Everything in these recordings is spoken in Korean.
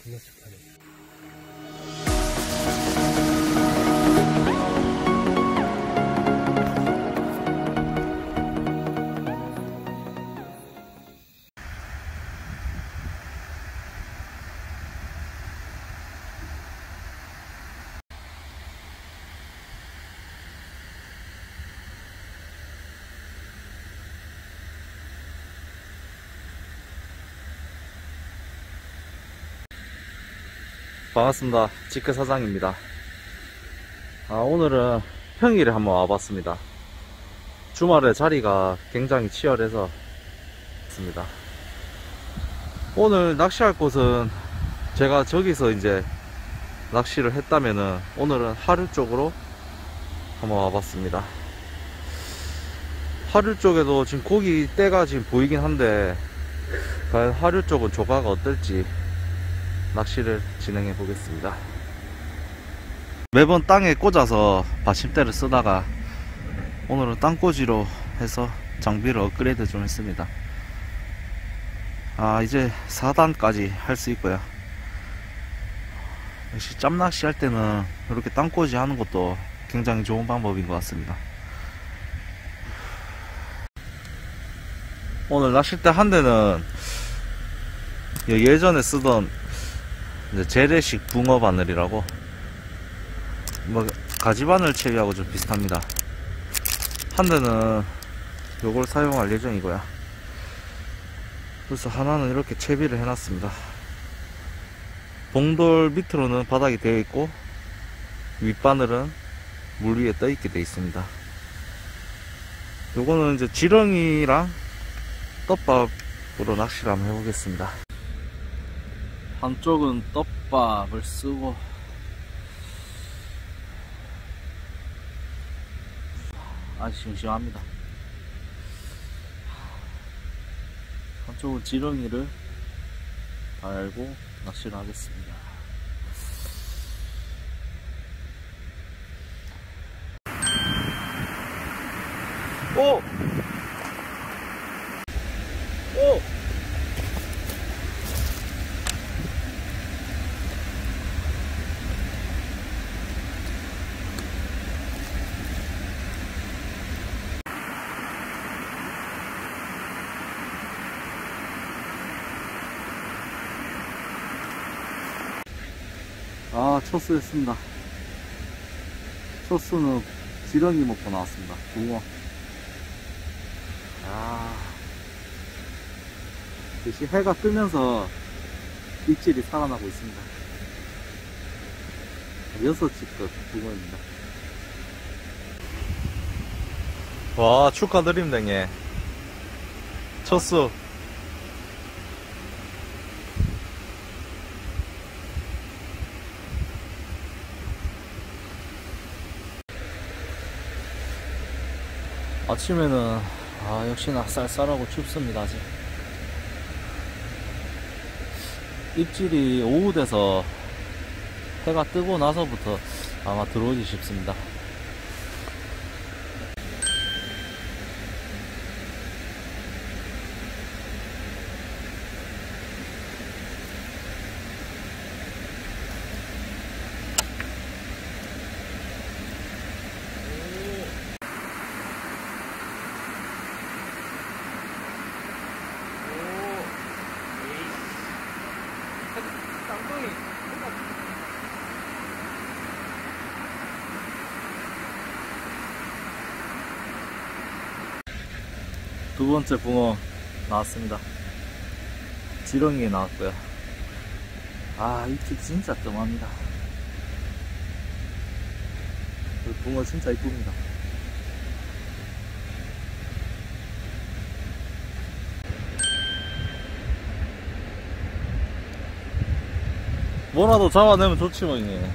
존나 습하네. 반갑습니다. 지크 사장입니다. 오늘은 평일에 한번 와봤습니다. 주말에 자리가 굉장히 치열해서 왔습니다. 오늘 낚시할 곳은 제가 저기서 이제 낚시를 했다면은 오늘은 하류 쪽으로 한번 와봤습니다. 하류 쪽에도 지금 고기 때가 지금 보이긴 한데 과연 하류 쪽은 조과가 어떨지 낚시를 진행해 보겠습니다. 매번 땅에 꽂아서 받침대를 쓰다가 오늘은 땅꽂이로 해서 장비를 업그레이드 좀 했습니다. 이제 4단까지 할 수 있고요. 역시 짬낚시 할 때는 이렇게 땅꽂이 하는 것도 굉장히 좋은 방법인 것 같습니다. 오늘 낚싯대 한 대는 예전에 쓰던 재래식 붕어 바늘이라고, 가지바늘 채비하고 좀 비슷합니다. 한 대는 요걸 사용할 예정이고요. 그래서 하나는 이렇게 채비를 해놨습니다. 봉돌 밑으로는 바닥이 되어 있고 윗바늘은 물 위에 떠 있게 되어 있습니다. 요거는 이제 지렁이랑 떡밥으로 낚시를 한번 해보겠습니다. 한쪽은 떡밥을 쓰고 아주 심심합니다. 한쪽은 지렁이를 달고 낚시를 하겠습니다. 오! 오! 첫수 했습니다. 첫수는 지렁이 먹고 나왔습니다. 붕어. 역시 해가 뜨면서 입질이 살아나고 있습니다. 6치급 붕어입니다. 와, 축하드립니다, 형님. 첫수. 아침에는 역시나 쌀쌀하고 춥습니다. 아직 입질이 오후 돼서 해가 뜨고 나서부터 아마 들어오지 싶습니다. 두 번째 붕어 나왔습니다. 지렁이에 나왔고요. 입질 진짜 뜸합니다. 붕어 진짜 이쁩니다. 뭐라도 잡아내면 좋지 뭐, 이게.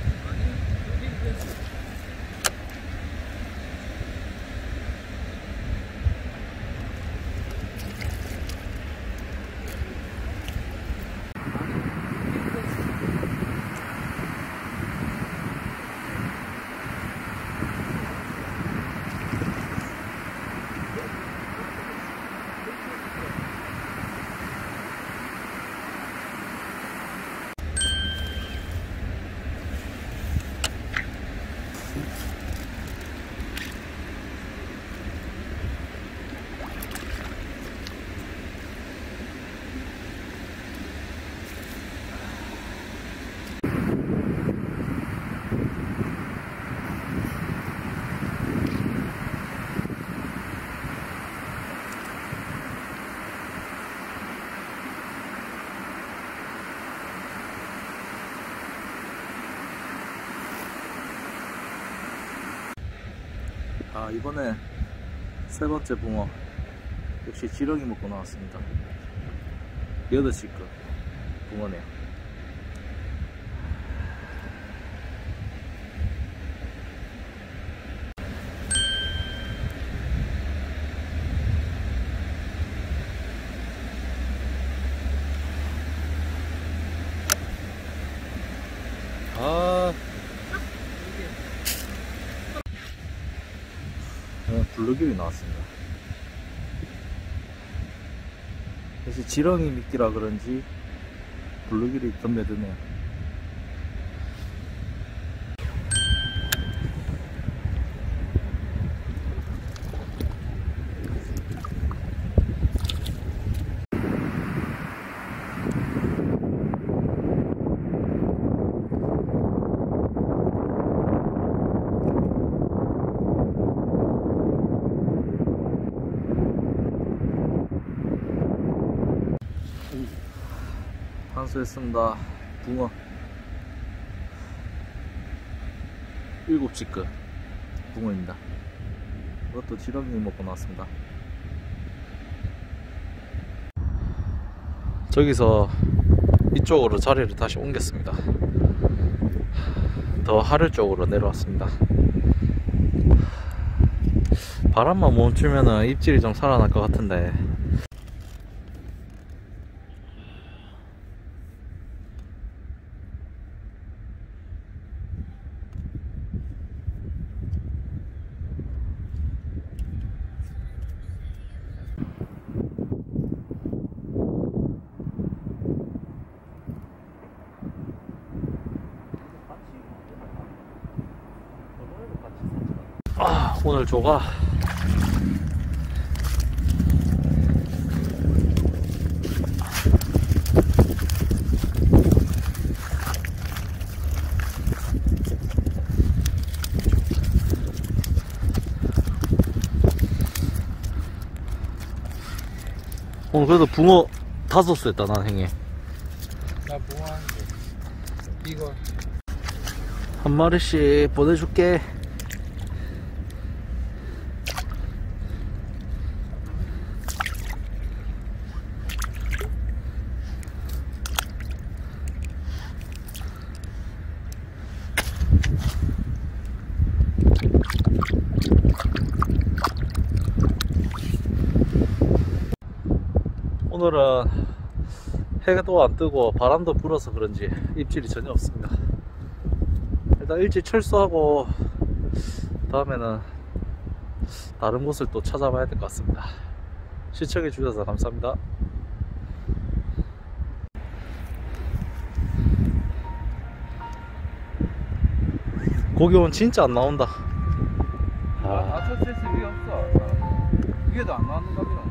아, 이번에 세 번째 붕어 역시 지렁이 먹고 나왔습니다. 8시급 붕어네요. 아, 블루길이 나왔습니다. 역시 지렁이 미끼라 그런지 블루길이 덤벼드네요. 한수했습니다. 붕어 7시급 붕어입니다. 이것도 지렁이 먹고 나왔습니다. 저기서 이쪽으로 자리를 다시 옮겼습니다. 더 하류 쪽으로 내려왔습니다. 바람만 멈추면은 입질이 좀 살아날 것 같은데, 오늘 조가 오늘 그래도 붕어 5수 했다. 난 행에 나 붕어 하는데 이거 한 마리씩 보내줄게. 오늘은 해도 안 뜨고 바람도 불어서 그런지 입질이 전혀 없습니다. 일단 일찍 철수하고 다음에는 다른 곳을 또 찾아봐야 될 것 같습니다. 시청해 주셔서 감사합니다. 고기 오늘 진짜 안 나온다. 아, 첫 세스 위에 없어. 위에도 안 나왔는 겁니다.